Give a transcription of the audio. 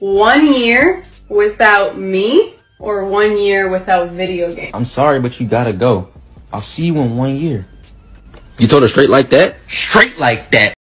1 year without me or 1 year without video games? I'm sorry, but you gotta go. I'll see you in 1 year. You told her straight like that? Straight like that.